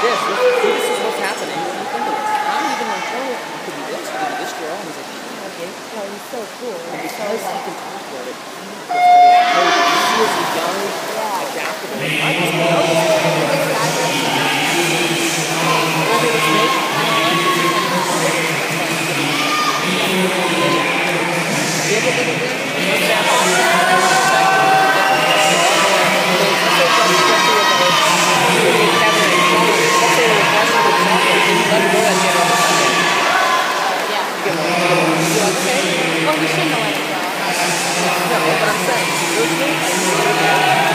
this. This is what's happening. Look into this. I'm even like, oh, it could be this. It could be this girl. And he's like, okay. Well, he's so cool. And He's so because he like, can talk about it, he is a young, adaptable. I just know this. well, we shouldn't have let it go. No, but I'm saying,